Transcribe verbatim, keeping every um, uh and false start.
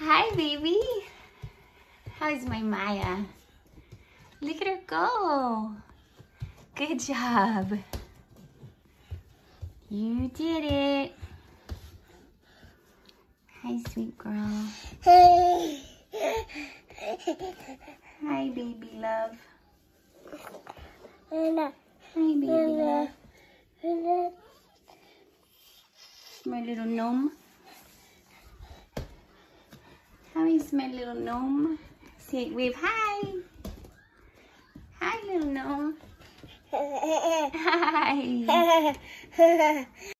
Hi, baby. How's my Maya? Look at her go. Good job. You did it. Hi, sweet girl. Hi, baby love. Hi, baby love. My little gnome. How is my little gnome? Say, wave hi. Hi, little gnome. Hi.